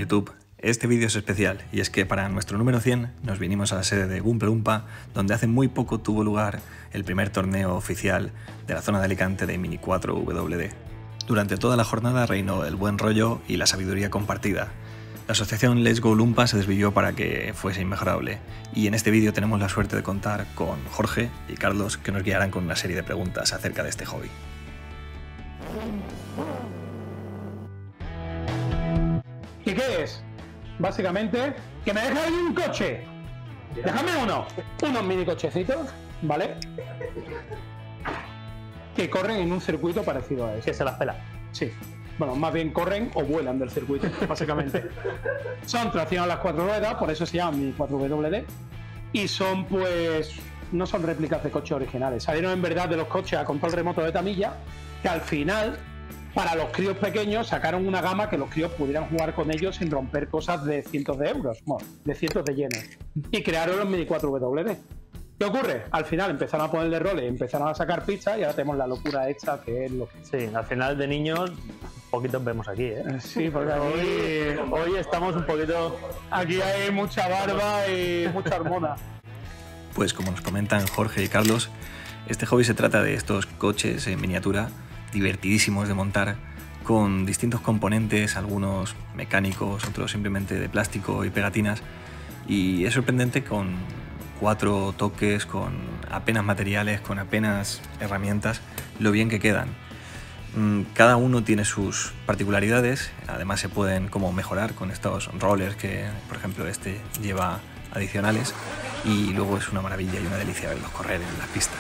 YouTube, este vídeo es especial y es que para nuestro número 100 nos vinimos a la sede de Oompa Loompa, donde hace muy poco tuvo lugar el primer torneo oficial de la zona de Alicante de Mini 4 WD. Durante toda la jornada reinó el buen rollo y la sabiduría compartida. La asociación Let's Go Loompa se desvivió para que fuese inmejorable y en este vídeo tenemos la suerte de contar con Jorge y Carlos, que nos guiarán con una serie de preguntas acerca de este hobby. ¿Y qué es? Básicamente, que me dejes ahí un coche. Déjame unos mini cochecitos, ¿vale? Que corren en un circuito parecido a ese. Que se las pela. Sí. Bueno, más bien corren o vuelan del circuito, básicamente. Son tracción a las 4 ruedas, por eso se llaman Mini 4WD. Y son, pues, no son réplicas de coches originales. Salieron en verdad de los coches a control remoto de tamilla, que al final, para los críos pequeños, sacaron una gama que los críos pudieran jugar con ellos sin romper cosas de cientos de euros, bueno, de cientos de yenes. Y crearon los Mini 4WD. ¿Qué ocurre? Al final empezaron a ponerle roles, empezaron a sacar pistas y ahora tenemos la locura esta que es lo que... Sí, al final de niños, poquitos vemos aquí, ¿eh? Sí, porque hoy estamos un poquito... Aquí hay mucha barba y mucha hormona. Pues como nos comentan Jorge y Carlos, este hobby se trata de estos coches en miniatura, divertidísimos de montar, con distintos componentes, algunos mecánicos, otros simplemente de plástico y pegatinas, y es sorprendente con 4 toques, con apenas materiales, con apenas herramientas, lo bien que quedan. Cada uno tiene sus particularidades, además se pueden como mejorar con estos rollers que, por ejemplo, este lleva adicionales, y luego es una maravilla y una delicia verlos correr en las pistas.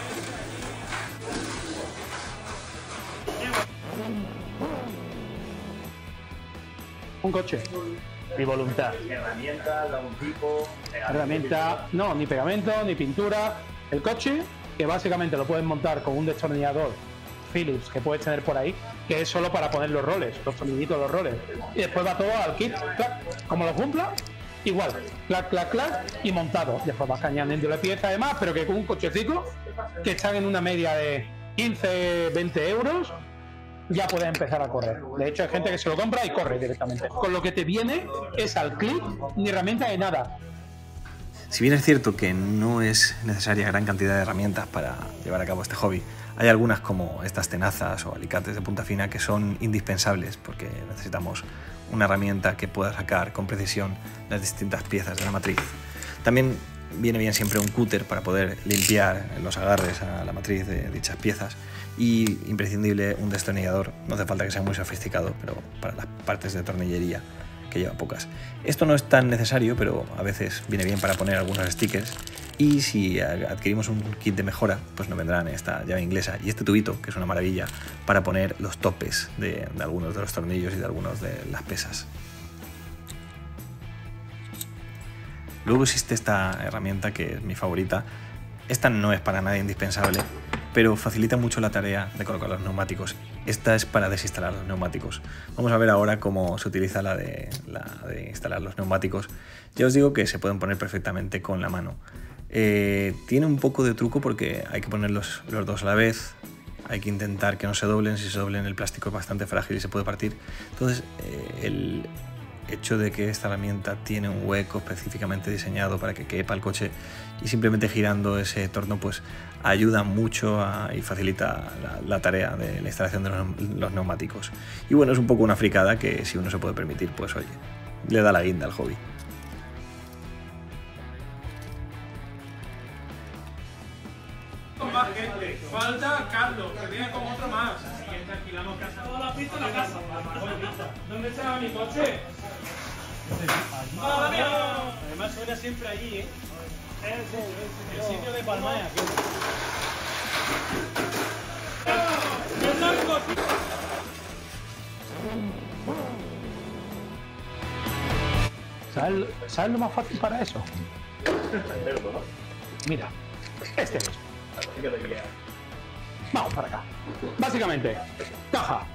Un coche. Mi voluntad. Herramientas, algún tipo. Herramienta, no, ni pegamento, ni pintura. El coche, que básicamente lo puedes montar con un destornillador Phillips que puedes tener por ahí, que es solo para poner los roles, los tornillitos de los roles. Y después va todo al kit, clac, como lo cumpla, igual, clac, clac, clac, y montado. Después vas añadiéndole piezas además, pero que con un cochecito que están en una media de 15, 20 euros, ya puedes empezar a correr. De hecho, hay gente que se lo compra y corre directamente. Con lo que te viene es al clic, ni herramienta ni nada. Si bien es cierto que no es necesaria gran cantidad de herramientas para llevar a cabo este hobby, hay algunas como estas tenazas o alicates de punta fina que son indispensables porque necesitamos una herramienta que pueda sacar con precisión las distintas piezas de la matriz. También viene bien siempre un cúter para poder limpiar los agarres a la matriz de dichas piezas, y imprescindible un destornillador. No hace falta que sea muy sofisticado, pero para las partes de tornillería, que lleva pocas. Esto no es tan necesario, pero a veces viene bien para poner algunos stickers, y si adquirimos un kit de mejora, pues nos vendrán esta llave inglesa y este tubito, que es una maravilla, para poner los topes de algunos de los tornillos y de algunos de las pesas. Luego existe esta herramienta que es mi favorita. Esta no es para nada indispensable, pero facilita mucho la tarea de colocar los neumáticos. Esta es para desinstalar los neumáticos. Vamos a ver ahora cómo se utiliza la de instalar los neumáticos. Ya os digo que se pueden poner perfectamente con la mano. Tiene un poco de truco porque hay que poner los dos a la vez. Hay que intentar que no se doblen. Si se doblen, el plástico es bastante frágil y se puede partir. Entonces, el hecho de que esta herramienta tiene un hueco específicamente diseñado para que quepa el coche, y simplemente girando ese torno pues ayuda mucho y facilita la tarea de la instalación de los neumáticos. Y bueno, es un poco una fricada que si uno se puede permitir, pues oye, le da la guinda al hobby. Más gente. Falta Carlos, que viene con otro más. Siguiente alquilamos casa. Toda la pista en la casa. ¿Dónde está mi coche? Además suena siempre allí, ¿eh? El sitio de Palmaya. ¿Sabes lo más fácil para eso? Mira, este es. Vamos para acá. Básicamente, caja.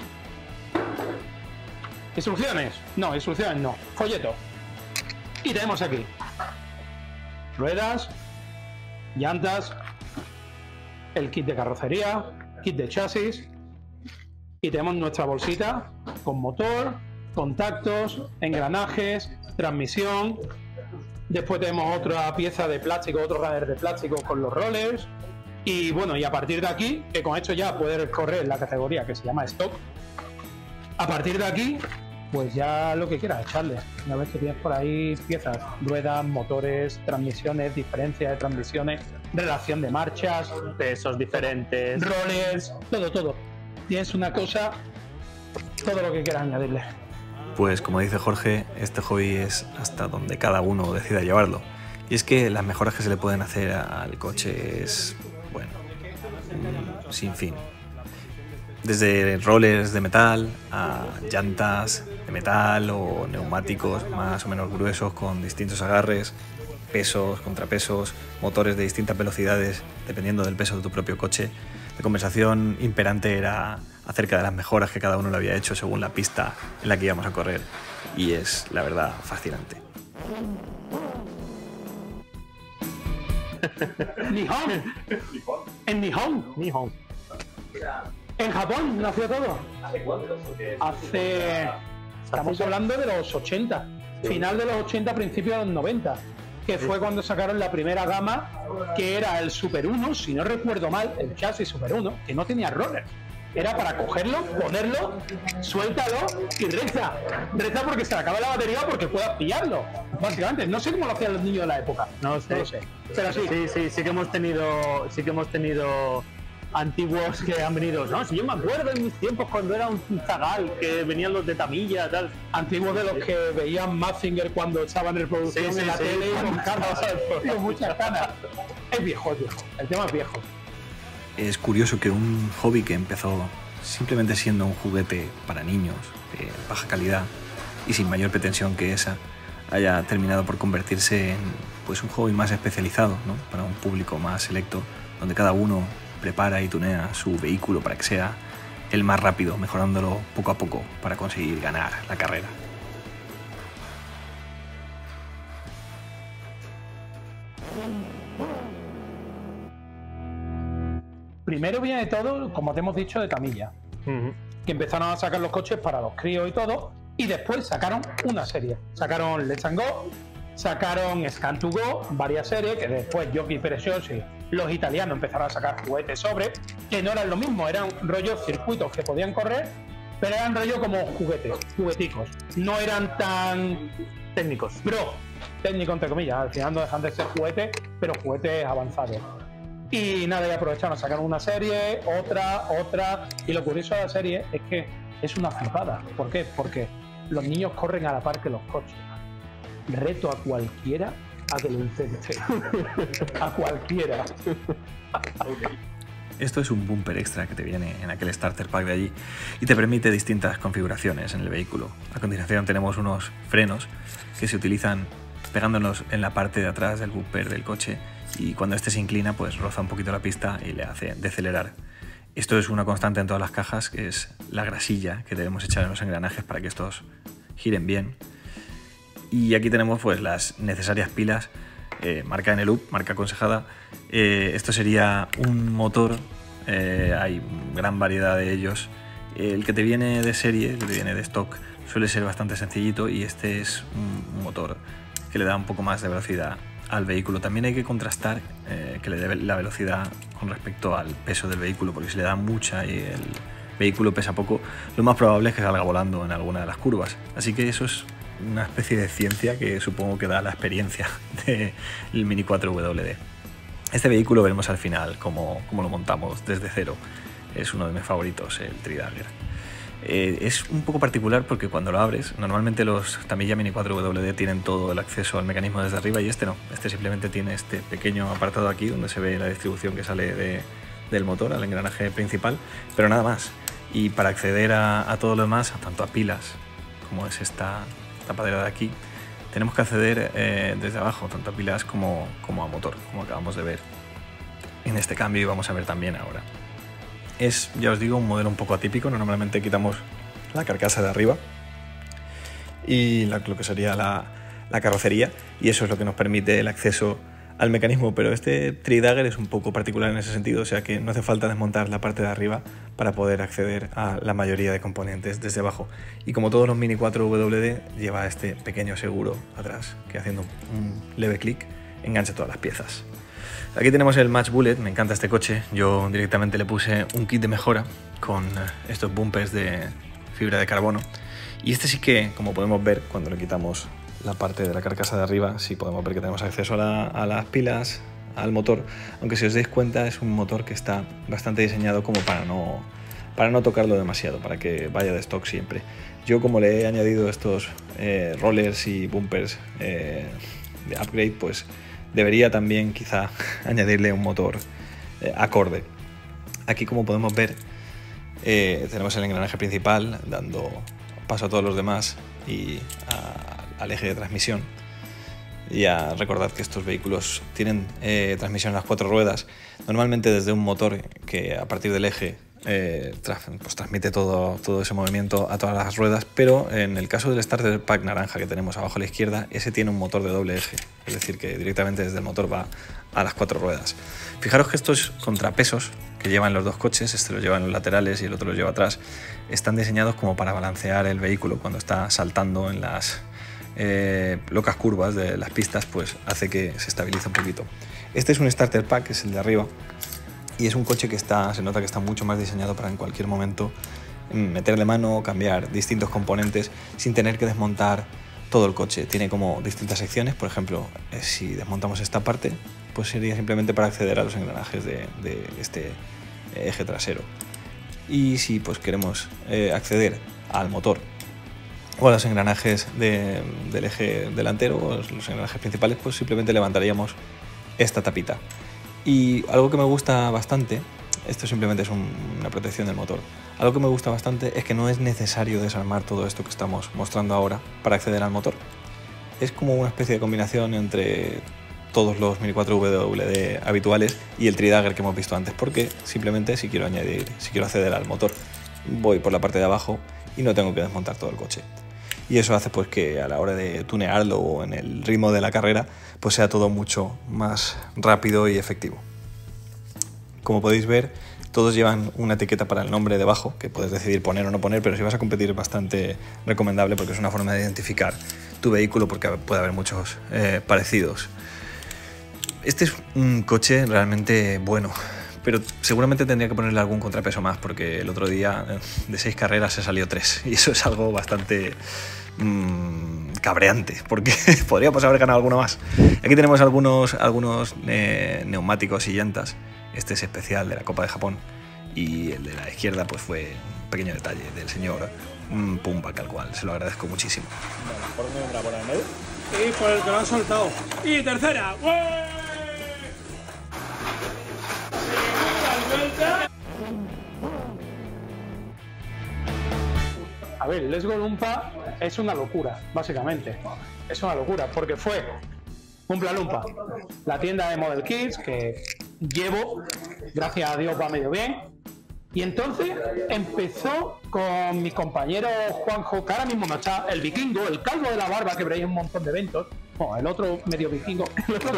¿Instrucciones? No, instrucciones no. Folleto. Y tenemos aquí ruedas, llantas, el kit de carrocería, kit de chasis, y tenemos nuestra bolsita con motor, contactos, engranajes, transmisión. Después tenemos otra pieza de plástico, otro runner de plástico con los rollers. Y bueno, y a partir de aquí, que con esto ya puedes correr la categoría que se llama Stock. A partir de aquí, pues ya lo que quieras echarle. Una vez que tienes por ahí piezas, ruedas, motores, transmisiones, diferencias de transmisiones, relación de marchas, Pesos diferentes. rollers, todo. Tienes una cosa, todo lo que quieras añadirle. Pues como dice Jorge, este hobby es hasta donde cada uno decida llevarlo. Y es que las mejoras que se le pueden hacer al coche es, bueno, sin fin. Desde rollers de metal a llantas de metal o neumáticos más o menos gruesos con distintos agarres, pesos, contrapesos, motores de distintas velocidades dependiendo del peso de tu propio coche. La conversación imperante era acerca de las mejoras que cada uno le había hecho según la pista en la que íbamos a correr, y es, la verdad, fascinante. Nihon. En Nihon. En Japón nació todo. ¿Hace cuánto? Porque Estamos hablando de los 80. Final de los 80, principios de los 90. Que fue cuando sacaron la primera gama, que era el Super 1, si no recuerdo mal, el chasis Super 1, que no tenía roller. Era para cogerlo, ponerlo, suéltalo y reza. Reza porque se le acaba la batería porque puedas pillarlo. Básicamente, no sé cómo lo hacían los niños de la época. No sé. No lo sé. Pero sí. Sí que hemos tenido antiguos que han venido. No, si yo me acuerdo en mis tiempos cuando era un zagal, que venían los de Tamilla, tal. Antiguos de los que veían Mazinger cuando estaban en reproducción Sí, en la sí, tele sí. con canas, con muchas canas. Es viejo. El tema es viejo. Es curioso que un hobby que empezó simplemente siendo un juguete para niños de baja calidad y sin mayor pretensión que esa, haya terminado por convertirse en pues, un hobby más especializado, ¿no? Para un público más selecto, donde cada uno prepara y tunea su vehículo para que sea el más rápido, mejorándolo poco a poco para conseguir ganar la carrera. Primero viene todo, como te hemos dicho, de Tamilla, que empezaron a sacar los coches para los críos y todo, y después sacaron una serie. Sacaron Let's and Go, sacaron Scan2Go, varias series, que después Jockey Preziosi, los italianos empezaron a sacar juguetes sobre, que no eran lo mismo, eran rollos circuitos que podían correr, pero eran rollo como jugueticos. No eran tan Técnicos. técnicos entre comillas, al final no dejan de ser juguetes, pero juguetes avanzados. Y nada, y aprovecharon, sacaron una serie, otra, y lo curioso de la serie es que es una flipada. ¿Por qué? Porque los niños corren a la par que los coches. Reto a cualquiera a que lo intente. A cualquiera. Esto es un bumper extra que te viene en aquel starter pack de allí y te permite distintas configuraciones en el vehículo. A continuación tenemos unos frenos que se utilizan pegándonos en la parte de atrás del bumper del coche, y cuando este se inclina pues roza un poquito la pista y le hace decelerar. Esto es una constante en todas las cajas, que es la grasilla que debemos echar en los engranajes para que estos giren bien. Y aquí tenemos pues las necesarias pilas, marca Eneloop, marca aconsejada. Esto sería un motor, hay gran variedad de ellos. El que te viene de serie, el que te viene de stock, suele ser bastante sencillito, y este es un motor que le da un poco más de velocidad al vehículo. También hay que contrastar que le dé la velocidad con respecto al peso del vehículo, porque si le da mucha y el vehículo pesa poco, lo más probable es que salga volando en alguna de las curvas. Así que eso es una especie de ciencia que supongo que da la experiencia del Mini 4WD. Este vehículo veremos al final cómo lo montamos desde cero. Es uno de mis favoritos, el Tridagger. Es un poco particular porque cuando lo abres, normalmente los Tamiya Mini 4WD tienen todo el acceso al mecanismo desde arriba, y este no. Este simplemente tiene este pequeño apartado aquí donde se ve la distribución que sale del motor al engranaje principal, pero nada más. Y para acceder a todo lo demás, tanto a pilas como es esta tapadera de aquí, tenemos que acceder desde abajo, tanto a pilas como a motor, como acabamos de ver en este cambio y vamos a ver también ahora. Es, ya os digo, un modelo un poco atípico. Normalmente quitamos la carcasa de arriba y lo que sería la carrocería, y eso es lo que nos permite el acceso al mecanismo, pero este Tri-Dagger es un poco particular en ese sentido, o sea que no hace falta desmontar la parte de arriba para poder acceder a la mayoría de componentes desde abajo. Y como todos los Mini 4WD, lleva este pequeño seguro atrás, que haciendo un leve clic engancha todas las piezas. Aquí tenemos el Match Bullet, me encanta este coche, yo directamente le puse un kit de mejora con estos bumpers de fibra de carbono. Y este sí que, como podemos ver, cuando le quitamos la parte de la carcasa de arriba, sí podemos ver que tenemos acceso a las pilas, al motor, aunque si os dais cuenta es un motor que está bastante diseñado como para no tocarlo demasiado, para que vaya de stock siempre. Yo, como le he añadido estos rollers y bumpers de upgrade, pues debería también quizá añadirle un motor acorde. Aquí, como podemos ver, tenemos el engranaje principal dando paso a todos los demás y al eje de transmisión. Ya recordad que estos vehículos tienen transmisión en las 4 ruedas, normalmente desde un motor que a partir del eje pues transmite todo ese movimiento a todas las ruedas, pero en el caso del Starter Pack naranja que tenemos abajo a la izquierda, ese tiene un motor de doble eje, es decir, que directamente desde el motor va a las 4 ruedas. Fijaros que estos contrapesos que llevan los dos coches, este lo lleva en los laterales y el otro lo lleva atrás, están diseñados como para balancear el vehículo cuando está saltando en las locas curvas de las pistas, pues hace que se estabilice un poquito. Este es un Starter Pack, que es el de arriba, y es un coche que se nota que está mucho más diseñado para en cualquier momento meterle mano, cambiar distintos componentes sin tener que desmontar todo el coche. Tiene como distintas secciones, por ejemplo, si desmontamos esta parte, pues sería simplemente para acceder a los engranajes de este eje trasero. Y si pues queremos acceder al motor o a los engranajes del eje delantero, o los engranajes principales, pues simplemente levantaríamos esta tapita. Y algo que me gusta bastante, esto simplemente es una protección del motor, algo que me gusta bastante es que no es necesario desarmar todo esto que estamos mostrando ahora para acceder al motor. Es como una especie de combinación entre todos los Mini 4WD habituales y el Tri-Dagger que hemos visto antes, porque simplemente si quiero acceder al motor, voy por la parte de abajo y no tengo que desmontar todo el coche. Y eso hace pues que a la hora de tunearlo o en el ritmo de la carrera, pues sea todo mucho más rápido y efectivo. Como podéis ver, todos llevan una etiqueta para el nombre debajo, que puedes decidir poner o no poner, pero si vas a competir es bastante recomendable porque es una forma de identificar tu vehículo, porque puede haber muchos parecidos. Este es un coche realmente bueno, pero seguramente tendría que ponerle algún contrapeso más, porque el otro día de 6 carreras se salió 3 y eso es algo bastante cabreante, porque podríamos haber ganado alguno más. Aquí tenemos algunos neumáticos y llantas. Este es especial de la Copa de Japón y el de la izquierda pues fue un pequeño detalle del señor Pumbak, al cual se lo agradezco muchísimo. ¿Por dónde vendrá? ¿Por el medio? Y por el que lo han soltado. Y tercera. ¡Ué! A ver, Let's Go Lumpa es una locura, básicamente. Es una locura, porque fue Cumpla Lumpa, la tienda de Model Kits que llevo, gracias a Dios va medio bien. Y entonces empezó con mis compañeros Juanjo, que ahora mismo no está, el vikingo, el calvo de la barba, que veréis un montón de eventos, bueno, el otro medio vikingo, el otro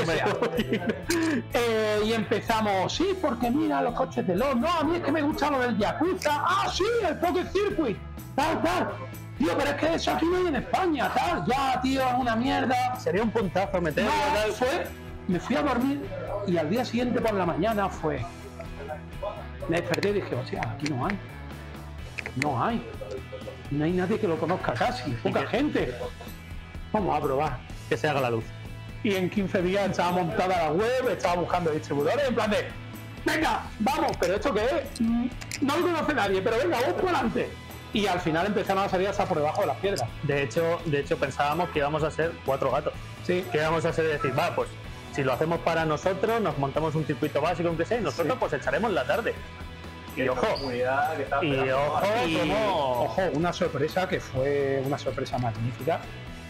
y empezamos, sí, porque mira los coches de LOL, no, a mí es que me gusta lo del Yakuza, ah, sí, el Pocket Circuit, tal, tío, pero es que eso aquí no hay en España, tal, ya, tío, es una mierda. Sería un puntazo meterlo. No, me fui a dormir y al día siguiente por la mañana me desperté y dije, o sea, aquí no hay nadie que lo conozca casi, poca gente. Vamos a probar. Que se haga la luz. Y en 15 días estaba montada la web, estaba buscando distribuidores, en plan de, venga, vamos, pero ¿esto qué es? No lo conoce nadie, pero venga, vamos por delante. Y al final empezaron a salir hasta por debajo de las piedras. De hecho pensábamos que íbamos a ser 4 gatos. Sí. Que íbamos a ser decir, va, pues si lo hacemos para nosotros, nos montamos un circuito básico, aunque sea, y nosotros pues echaremos la tarde. Y ojo, ojo, una sorpresa que fue una sorpresa magnífica.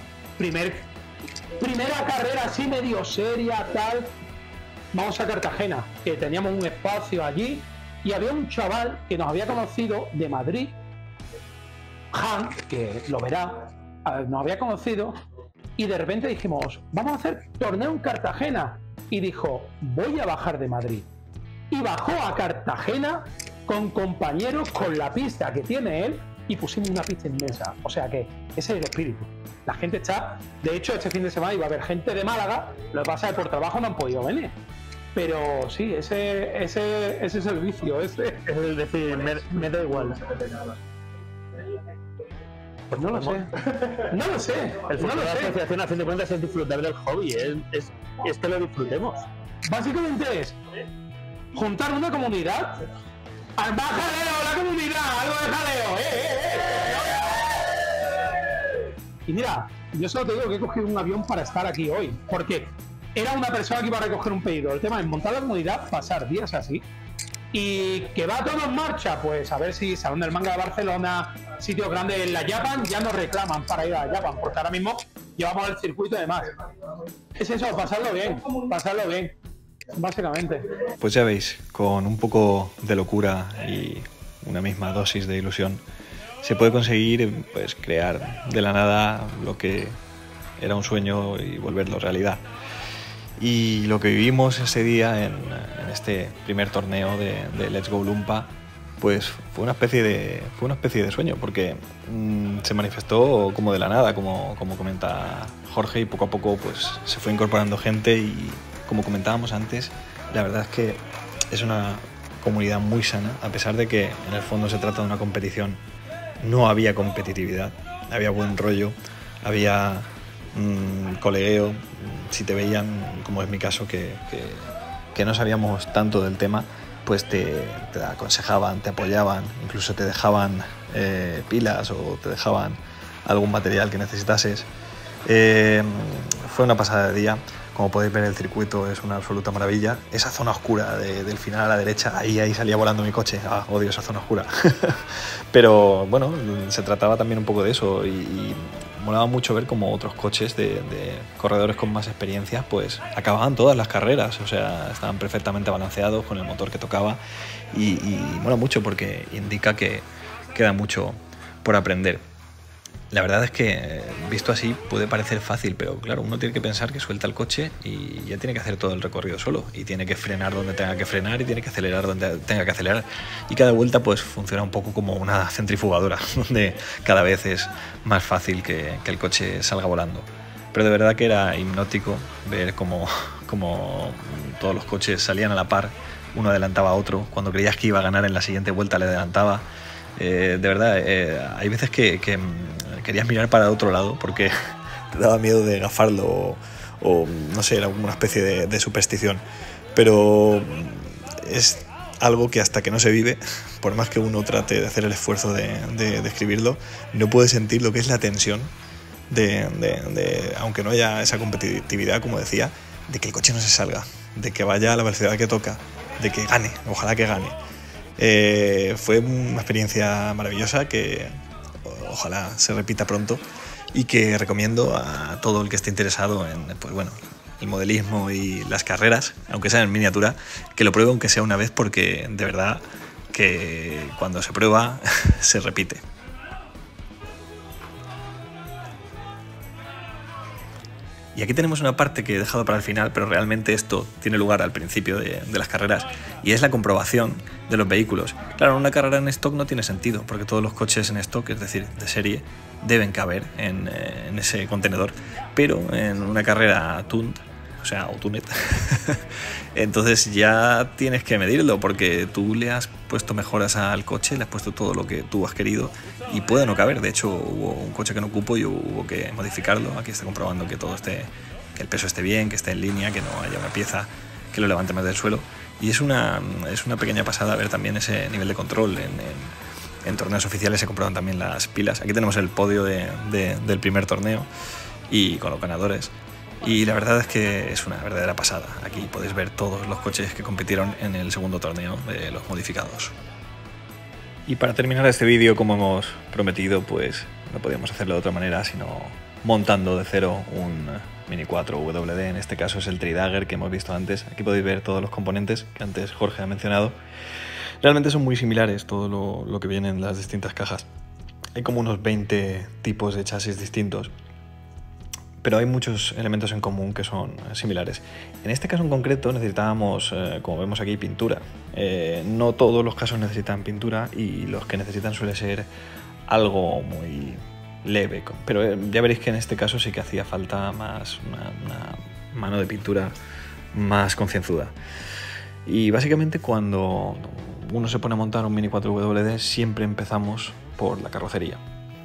Primera carrera así medio seria, tal. Vamos a Cartagena, que teníamos un espacio allí y había un chaval que nos había conocido de Madrid, Han, que lo verá, nos había conocido y de repente dijimos, vamos a hacer torneo en Cartagena. y dijo, voy a bajar de Madrid. Y bajó a Cartagena con compañeros, con la pista que tiene él, y pusimos una pista inmensa. O sea que ese es el espíritu. La gente está... De hecho, este fin de semana iba a haber gente de Málaga, lo que pasa es que por trabajo no han podido venir. Pero sí, ese es el vicio, ese. Es decir, me da igual. Pues no lo sé. No lo sé. El futuro de la asociación, a fin de cuentas, es disfrutar del hobby, es que lo disfrutemos. Básicamente es juntar una comunidad. ¡Al más jaleo, la comunidad! ¡Algo de jaleo! Y mira, yo solo te digo que he cogido un avión para estar aquí hoy. Porque era una persona que iba a recoger un pedido. El tema es montar la comunidad, pasar días así. Y que va todo en marcha, pues a ver si Salón del Manga de Barcelona, sitios grandes en la Japan, ya nos reclaman para ir a la Japan, porque ahora mismo llevamos el circuito y demás. Es eso, pasarlo bien, básicamente. Pues ya veis, con un poco de locura y una misma dosis de ilusión, se puede conseguir pues crear de la nada lo que era un sueño y volverlo realidad. Y lo que vivimos ese día en este primer torneo de Let's Go Lumpa, pues fue una especie de sueño, porque se manifestó como de la nada, como comenta Jorge, y poco a poco pues se fue incorporando gente y, como comentábamos antes, la verdad es que es una comunidad muy sana, a pesar de que en el fondo se trata de una competición. No había competitividad, había buen rollo, había colegueo. Si te veían, como es mi caso, que no sabíamos tanto del tema, pues te aconsejaban, te apoyaban, incluso te dejaban pilas o te dejaban algún material que necesitases. Fue una pasada de día. Como podéis ver, el circuito es una absoluta maravilla. Esa zona oscura del final a la derecha, ahí salía volando mi coche. Odio esa zona oscura. Pero bueno, se trataba también un poco de eso y molaba mucho ver cómo otros coches de corredores con más experiencia pues acababan todas las carreras. O sea, estaban perfectamente balanceados con el motor que tocaba y mola mucho porque indica que queda mucho por aprender. La verdad es que, visto así, puede parecer fácil, pero claro, uno tiene que pensar que suelta el coche y ya tiene que hacer todo el recorrido solo. Y tiene que frenar donde tenga que frenar y tiene que acelerar donde tenga que acelerar. Y cada vuelta pues funciona un poco como una centrifugadora, donde cada vez es más fácil que el coche salga volando. Pero de verdad que era hipnótico ver cómo todos los coches salían a la par, uno adelantaba a otro. Cuando creías que iba a ganar en la siguiente vuelta le adelantaba. De verdad, hay veces que querías mirar para otro lado porque te daba miedo de gafarlo o no sé, era una especie de superstición. Pero es algo que hasta que no se vive, por más que uno trate de hacer el esfuerzo de describirlo, no puede sentir lo que es la tensión aunque no haya esa competitividad, como decía, de que el coche no se salga, de que vaya a la velocidad que toca, de que gane, ojalá que gane. Fue una experiencia maravillosa que ojalá se repita pronto y que recomiendo a todo el que esté interesado en pues bueno, el modelismo y las carreras, aunque sean en miniatura, que lo pruebe aunque sea una vez, porque de verdad que cuando se prueba se repite. Y aquí tenemos una parte que he dejado para el final, pero realmente esto tiene lugar al principio de las carreras, y es la comprobación de los vehículos. Claro, una carrera en stock no tiene sentido, porque todos los coches en stock, es decir, de serie, deben caber en ese contenedor, pero en una carrera tuned, o sea, o tunet, entonces ya tienes que medirlo, porque tú le has puesto mejoras al coche, le has puesto todo lo que tú has querido y puede no caber. De hecho, hubo un coche que no cupo y hubo que modificarlo. Aquí está comprobando que todo esté, que el peso esté bien, que esté en línea, que no haya una pieza que lo levante más del suelo. Y es una pequeña pasada ver también ese nivel de control. En torneos oficiales se comproban también las pilas. Aquí tenemos el podio del primer torneo y con los ganadores. Y la verdad es que es una verdadera pasada. Aquí podéis ver todos los coches que compitieron en el segundo torneo de los modificados. Y para terminar este vídeo, como hemos prometido, pues no podíamos hacerlo de otra manera sino montando de cero un Mini 4 WD. En este caso es el Tri-Dagger que hemos visto antes. Aquí podéis ver todos los componentes que antes Jorge ha mencionado. Realmente son muy similares todo lo que viene en las distintas cajas. Hay como unos 20 tipos de chasis distintos. pero hay muchos elementos en común que son similares. En este caso en concreto necesitábamos, como vemos aquí, pintura. No todos los casos necesitan pintura y los que necesitan suele ser algo muy leve, pero ya veréis que en este caso sí que hacía falta más una mano de pintura más concienzuda. Y básicamente cuando uno se pone a montar un Mini 4WD siempre empezamos por la carrocería.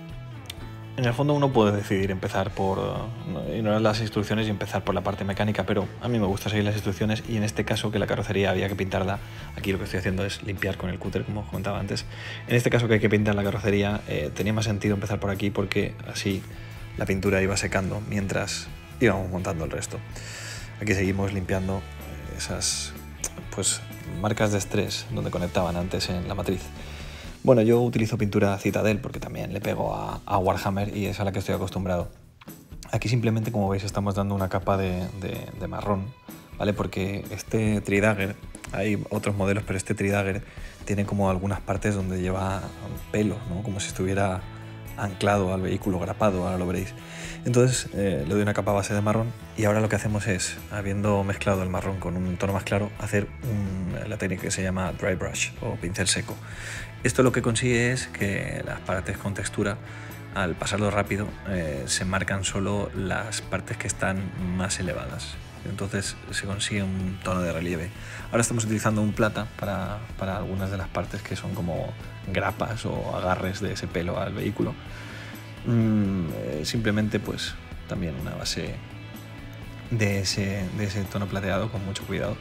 En el fondo uno puede decidir empezar por ignorar las instrucciones y empezar por la parte mecánica, pero a mí me gusta seguir las instrucciones y en este caso que la carrocería había que pintarla, aquí lo que estoy haciendo es limpiar con el cúter, como os comentaba antes. En este caso que hay que pintar la carrocería, tenía más sentido empezar por aquí porque así la pintura iba secando mientras íbamos montando el resto. Aquí seguimos limpiando esas marcas de estrés donde conectaban antes en la matriz. Bueno, yo utilizo pintura Citadel porque también le pego a Warhammer y es a la que estoy acostumbrado. Aquí simplemente, como veis, estamos dando una capa de marrón, ¿vale? Porque este Tridagger, hay otros modelos, pero este Tridagger tiene como algunas partes donde lleva pelo, ¿no? Como si estuviera anclado al vehículo, grapado, ahora lo veréis. Entonces le doy una capa base de marrón y ahora lo que hacemos es, habiendo mezclado el marrón con un tono más claro, hacer la técnica que se llama dry brush o pincel seco. Esto lo que consigue es que las partes con textura, al pasarlo rápido, se marcan solo las partes que están más elevadas. Entonces se consigue un tono de relieve. Ahora estamos utilizando un plata para algunas de las partes que son como grapas o agarres de ese pelo al vehículo. Simplemente pues también una base de ese tono plateado con mucho cuidado.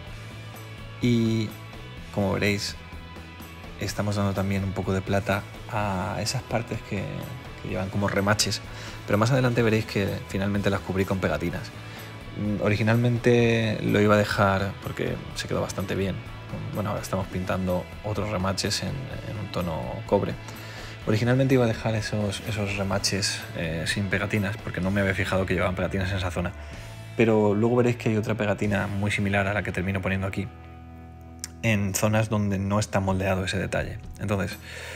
Y como veréis, estamos dando también un poco de plata a esas partes que llevan como remaches, pero más adelante veréis que finalmente las cubrí con pegatinas. Originalmente lo iba a dejar porque se quedó bastante bien. Bueno, ahora estamos pintando otros remaches en un tono cobre. Originalmente iba a dejar esos remaches sin pegatinas porque no me había fijado que llevaban pegatinas en esa zona, pero luego veréis que hay otra pegatina muy similar a la que termino poniendo aquí en zonas donde no está moldeado ese detalle. Entonces,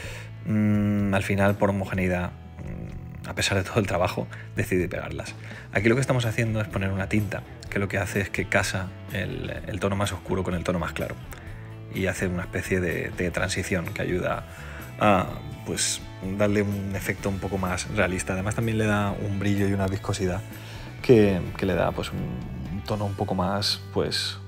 al final, por homogeneidad, a pesar de todo el trabajo, decidí pegarlas. Aquí lo que estamos haciendo es poner una tinta que lo que hace es que casa el tono más oscuro con el tono más claro y hace una especie de transición que ayuda a pues darle un efecto un poco más realista. Además también le da un brillo y una viscosidad que le da pues un tono un poco más pues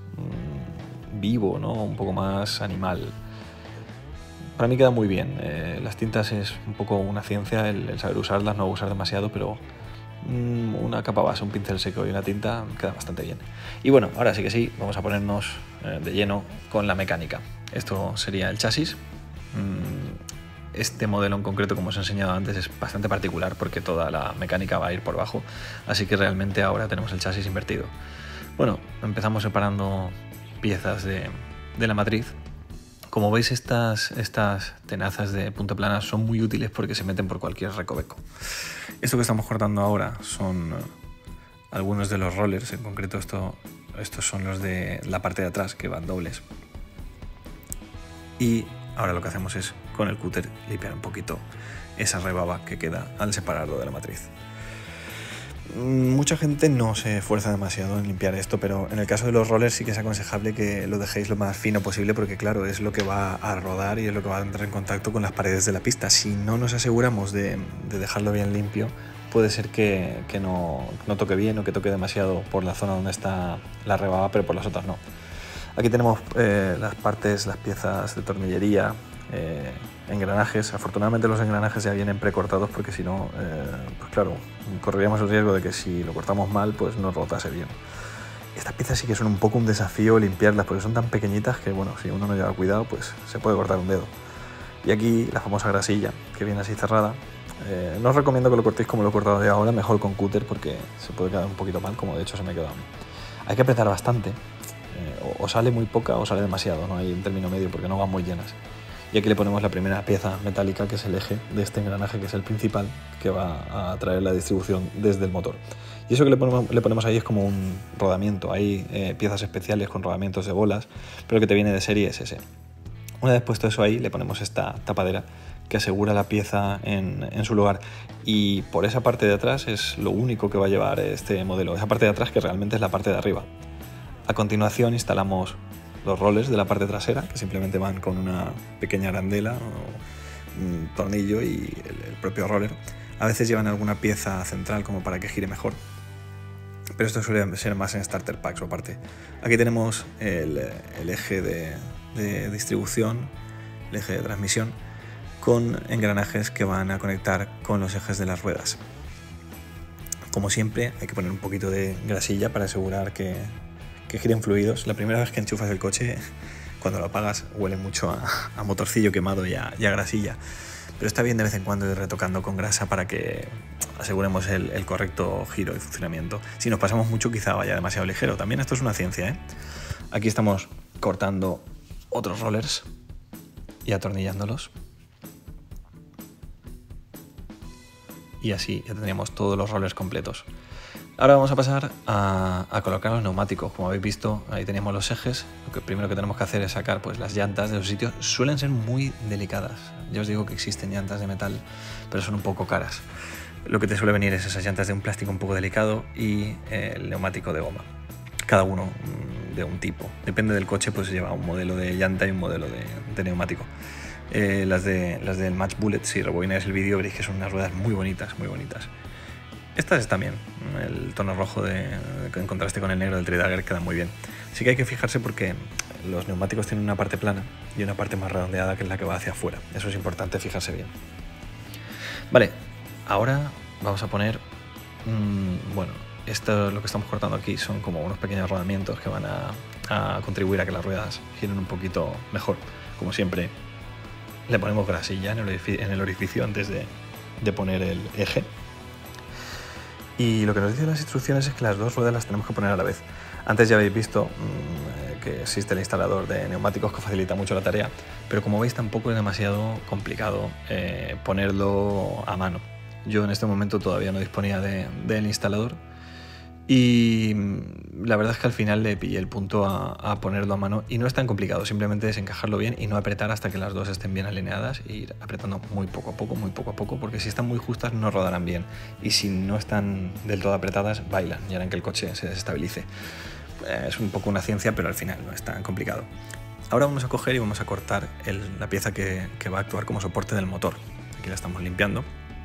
vivo, ¿no? Un poco más animal. Para mí queda muy bien. Las tintas es un poco una ciencia el saber usarlas, no usar demasiado, pero una capa base, un pincel seco y una tinta queda bastante bien. Y bueno, ahora sí que sí, vamos a ponernos de lleno con la mecánica. Esto sería el chasis. Este modelo en concreto, como os he enseñado antes, es bastante particular porque toda la mecánica va a ir por bajo, así que realmente ahora tenemos el chasis invertido. Bueno, empezamos separando piezas de la matriz. Como veis, estas tenazas de punta plana son muy útiles porque se meten por cualquier recoveco. Esto que estamos cortando ahora son algunos de los rollers, en concreto estos son los de la parte de atrás que van dobles. Y ahora lo que hacemos es con el cúter limpiar un poquito esa rebaba que queda al separarlo de la matriz. Mucha gente no se esfuerza demasiado en limpiar esto, pero en el caso de los rollers sí que es aconsejable que lo dejéis lo más fino posible porque claro, es lo que va a rodar y es lo que va a entrar en contacto con las paredes de la pista. Si no nos aseguramos de dejarlo bien limpio, puede ser que no toque bien o que toque demasiado por la zona donde está la rebaba, pero por las otras no. Aquí tenemos las piezas de tornillería, engranajes. Afortunadamente los engranajes ya vienen precortados porque si no, pues claro, correríamos el riesgo de que si lo cortamos mal, pues no rotase bien. Estas piezas sí que son un poco un desafío limpiarlas porque son tan pequeñitas que, bueno, si uno no lleva cuidado, pues se puede cortar un dedo. Y aquí la famosa grasilla, que viene así cerrada. No os recomiendo que lo cortéis como lo he cortado de ahora, mejor con cúter porque se puede quedar un poquito mal, como de hecho se me ha quedado a mí. Hay que apretar bastante, o sale muy poca o sale demasiado, no hay un término medio porque no van muy llenas. Y aquí le ponemos la primera pieza metálica, que es el eje de este engranaje, que es el principal, que va a traer la distribución desde el motor. Y eso que le ponemos ahí es como un rodamiento. Hay piezas especiales con rodamientos de bolas, pero el que te viene de serie es ese. Una vez puesto eso ahí, le ponemos esta tapadera, que asegura la pieza en su lugar. Y por esa parte de atrás es lo único que va a llevar este modelo, esa parte de atrás que realmente es la parte de arriba. A continuación instalamos los rollers de la parte trasera, que simplemente van con una pequeña arandela o un tornillo y el propio roller. A veces llevan alguna pieza central como para que gire mejor, pero esto suele ser más en starter packs o aparte. Aquí tenemos el eje de distribución, el eje de transmisión, con engranajes que van a conectar con los ejes de las ruedas. Como siempre, hay que poner un poquito de grasilla para asegurar que giren fluidos. La primera vez que enchufas el coche, cuando lo apagas, huele mucho a motorcillo quemado y a grasilla. Pero está bien de vez en cuando ir retocando con grasa para que aseguremos el correcto giro y funcionamiento. Si nos pasamos mucho, quizá vaya demasiado ligero. También esto es una ciencia, ¿eh? Aquí estamos cortando otros rollers y atornillándolos. Y así ya tendríamos todos los rollers completos. Ahora vamos a pasar a colocar los neumáticos. Como habéis visto, ahí teníamos los ejes. Lo primero que tenemos que hacer es sacar pues, las llantas de los sitios. Suelen ser muy delicadas. Ya os digo que existen llantas de metal, pero son un poco caras. Lo que te suele venir es esas llantas de un plástico un poco delicado y el neumático de goma. Cada uno de un tipo. Depende del coche, pues lleva un modelo de llanta y un modelo de neumático. Las del Match Bullet, si rebobináis el vídeo veréis que son unas ruedas muy bonitas, muy bonitas. Estas están bien, el tono rojo en contraste con el negro del Tridagger queda muy bien. Sí que hay que fijarse porque los neumáticos tienen una parte plana y una parte más redondeada que es la que va hacia afuera. Eso es importante fijarse bien. Vale, ahora vamos a poner... bueno, esto lo que estamos cortando aquí son como unos pequeños rodamientos que van a contribuir a que las ruedas giren un poquito mejor. Como siempre, le ponemos grasilla en el orificio antes de poner el eje. Y lo que nos dicen las instrucciones es que las dos ruedas las tenemos que poner a la vez. Antes ya habéis visto que existe el instalador de neumáticos que facilita mucho la tarea, pero como veis tampoco es demasiado complicado ponerlo a mano. Yo en este momento todavía no disponía del instalador y la verdad es que al final le pillé el punto a ponerlo a mano y no es tan complicado, simplemente es encajarlo bien y no apretar hasta que las dos estén bien alineadas e ir apretando muy poco a poco, porque si están muy justas no rodarán bien y si no están del todo apretadas bailan y harán que el coche se desestabilice. Es un poco una ciencia, pero al final no es tan complicado. Ahora vamos a coger y vamos a cortar la pieza que va a actuar como soporte del motor. Aquí la estamos limpiando.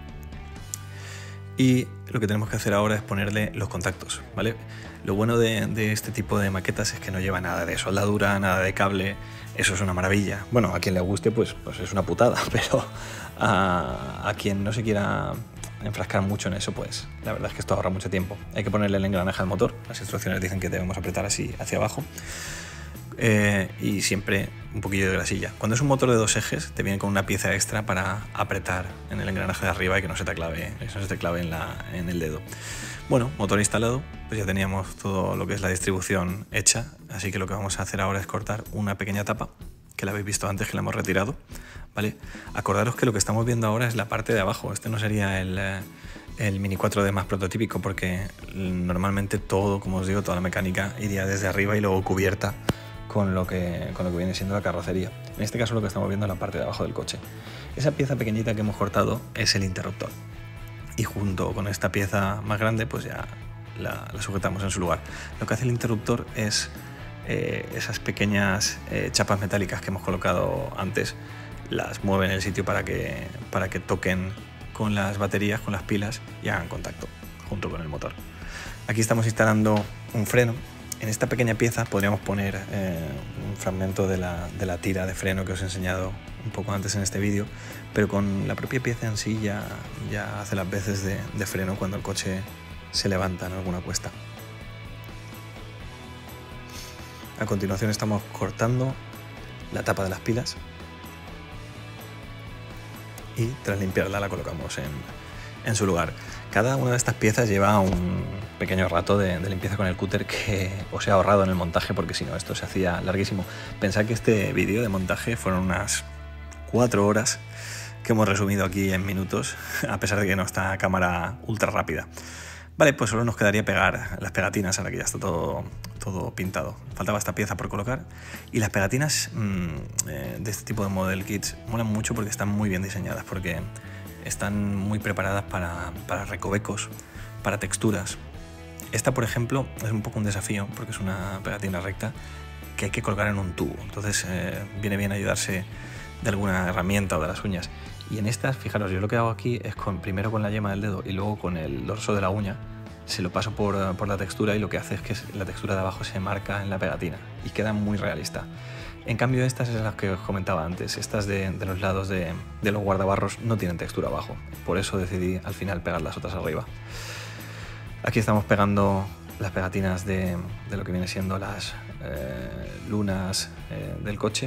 Y lo que tenemos que hacer ahora es ponerle los contactos, ¿vale? Lo bueno de este tipo de maquetas es que no lleva nada de soldadura, nada de cable. Eso es una maravilla. Bueno, a quien le guste pues es una putada, pero a quien no se quiera enfrascar mucho en eso, pues la verdad es que esto ahorra mucho tiempo. Hay que ponerle el engranaje al motor. Las instrucciones dicen que debemos apretar así hacia abajo. Y siempre un poquillo de grasilla. Cuando es un motor de dos ejes te viene con una pieza extra para apretar en el engranaje de arriba y que no se te clave, en el dedo. Bueno, motor instalado, pues ya teníamos todo lo que es la distribución hecha, así que lo que vamos a hacer ahora es cortar una pequeña tapa que la habéis visto antes, que la hemos retirado, ¿vale? Acordaros que lo que estamos viendo ahora es la parte de abajo. Este no sería el Mini 4D más prototípico, porque normalmente todo, como os digo, toda la mecánica iría desde arriba y luego cubierta con lo que viene siendo la carrocería. En este caso lo que estamos viendo es la parte de abajo del coche. Esa pieza pequeñita que hemos cortado es el interruptor. Y junto con esta pieza más grande, pues ya la sujetamos en su lugar. Lo que hace el interruptor es esas pequeñas chapas metálicas que hemos colocado antes, las mueve en el sitio para que toquen con las baterías, con las pilas y hagan contacto junto con el motor. Aquí estamos instalando un freno. En esta pequeña pieza podríamos poner un fragmento de la tira de freno que os he enseñado un poco antes en este vídeo, pero con la propia pieza en sí ya hace las veces de freno cuando el coche se levanta en alguna cuesta. A continuación estamos cortando la tapa de las pilas y tras limpiarla la colocamos en su lugar. Cada una de estas piezas lleva un pequeño rato de limpieza con el cúter que os he ahorrado en el montaje, porque si no esto se hacía larguísimo. Pensad que este vídeo de montaje fueron unas 4 horas que hemos resumido aquí en minutos, a pesar de que no está a cámara ultra rápida. Vale, pues solo nos quedaría pegar las pegatinas ahora que ya está todo pintado. Faltaba esta pieza por colocar. Y las pegatinas de este tipo de model kits molan mucho porque están muy bien diseñadas, porque están muy preparadas para recovecos, para texturas. Esta, por ejemplo, es un poco un desafío porque es una pegatina recta que hay que colgar en un tubo. Entonces viene bien ayudarse de alguna herramienta o de las uñas. Y en estas, fijaros, yo lo que hago aquí es primero con la yema del dedo y luego con el dorso de la uña se lo paso por la textura, y lo que hace es que la textura de abajo se marca en la pegatina y queda muy realista. En cambio, estas es las que os comentaba antes, estas de los lados de los guardabarros no tienen textura abajo, por eso decidí al final pegar las otras arriba. Aquí estamos pegando las pegatinas de lo que viene siendo las lunas del coche.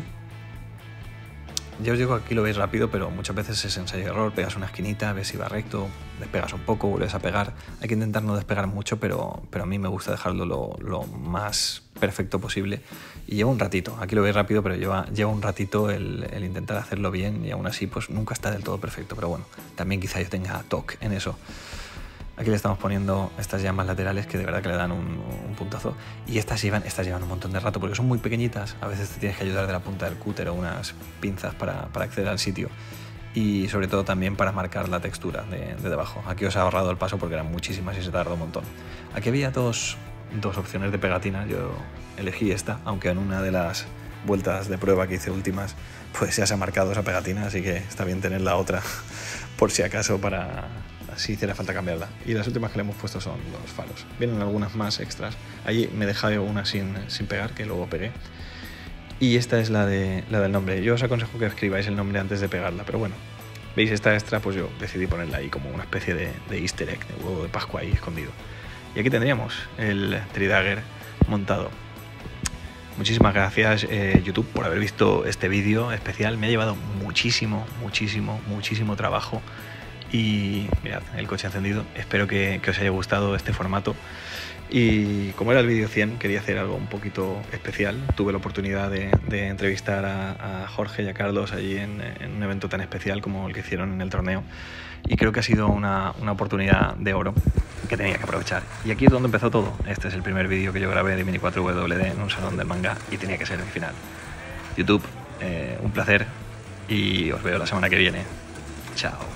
Ya os digo, aquí lo veis rápido, pero muchas veces es ensayo y error. Pegas una esquinita, ves si va recto, despegas un poco, vuelves a pegar. Hay que intentar no despegar mucho, pero a mí me gusta dejarlo lo más perfecto posible. Y lleva un ratito, aquí lo veis rápido, pero lleva un ratito el intentar hacerlo bien, y aún así pues nunca está del todo perfecto. Pero bueno, también quizá yo tenga toque en eso. Aquí le estamos poniendo estas llamas laterales que de verdad que le dan un puntazo. Y estas llevan un montón de rato porque son muy pequeñitas. A veces te tienes que ayudar de la punta del cúter o unas pinzas para acceder al sitio. Y sobre todo también para marcar la textura de debajo. Aquí os he ahorrado el paso porque eran muchísimas y se tardó un montón. Aquí había dos opciones de pegatina. Yo elegí esta, aunque en una de las vueltas de prueba que hice últimas pues ya se ha marcado esa pegatina, así que está bien tener la otra por si acaso si hiciera falta cambiarla. Y las últimas que le hemos puesto son los faros. Vienen algunas más extras. Allí me dejé una sin pegar, que luego pegué. Y esta es la del nombre. Yo os aconsejo que escribáis el nombre antes de pegarla, pero bueno, veis esta extra, pues yo decidí ponerla ahí como una especie de easter egg, de huevo de Pascua ahí escondido. Y aquí tendríamos el Tridagger montado. Muchísimas gracias YouTube por haber visto este vídeo especial. Me ha llevado muchísimo trabajo. Y mirad, el coche encendido. Espero que os haya gustado este formato. Y como era el vídeo 100, quería hacer algo un poquito especial. Tuve la oportunidad de entrevistar a Jorge y a Carlos allí en un evento tan especial como el que hicieron en el torneo. Y creo que ha sido una oportunidad de oro que tenía que aprovechar. Y aquí es donde empezó todo. Este es el primer vídeo que yo grabé de Mini 4WD en un salón del manga y tenía que ser el final. YouTube, un placer y os veo la semana que viene. Chao.